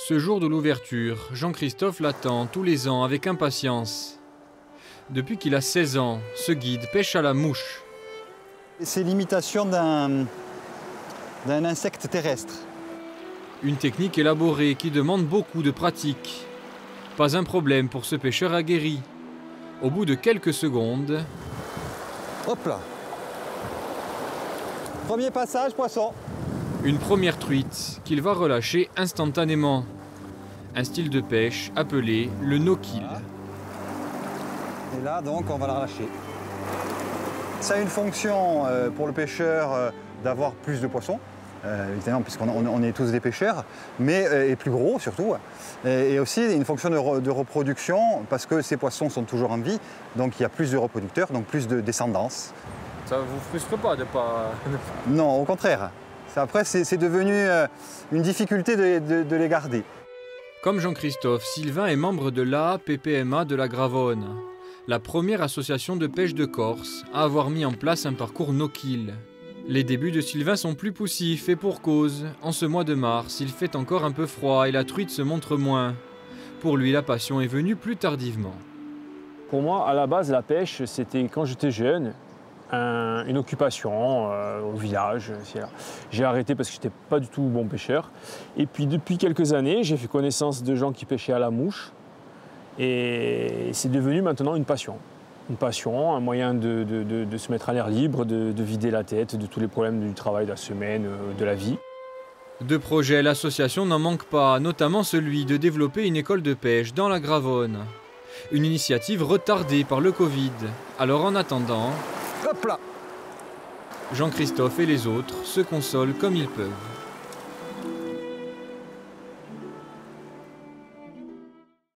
Ce jour de l'ouverture, Jean-Christophe l'attend tous les ans avec impatience. Depuis qu'il a 16 ans, ce guide pêche à la mouche. C'est l'imitation d'un insecte terrestre. Une technique élaborée qui demande beaucoup de pratique. Pas un problème pour ce pêcheur aguerri. Au bout de quelques secondes... Hop là! Premier passage, poisson. Une première truite qu'il va relâcher instantanément. Un style de pêche appelé le no-kill. Voilà. Et là, donc, on va la relâcher. Ça a une fonction pour le pêcheur d'avoir plus de poissons, évidemment, puisqu'on est tous des pêcheurs, mais et plus gros surtout. Et aussi une fonction de reproduction, parce que ces poissons sont toujours en vie, donc il y a plus de reproducteurs, donc plus de descendance. Ça vous frustre pas de pas... Non, au contraire. Après, c'est devenu une difficulté de les garder. Comme Jean-Christophe, Sylvain est membre de l'AAPPMA de la Gravonne, la première association de pêche de Corse à avoir mis en place un parcours no-kill. Les débuts de Sylvain sont plus poussifs et pour cause. En ce mois de mars, il fait encore un peu froid et la truite se montre moins. Pour lui, la passion est venue plus tardivement. Pour moi, à la base, la pêche, c'était quand j'étais jeune, une occupation au village. J'ai arrêté parce que je n'étais pas du tout bon pêcheur. Et puis depuis quelques années, j'ai fait connaissance de gens qui pêchaient à la mouche. Et c'est devenu maintenant une passion. Une passion, un moyen de se mettre à l'air libre, de vider la tête de tous les problèmes du travail, de la semaine, de la vie. De projets, l'association n'en manque pas, notamment celui de développer une école de pêche dans la Gravonne. Une initiative retardée par le Covid. Alors en attendant, Hop là! Jean-Christophe et les autres se consolent comme ils peuvent.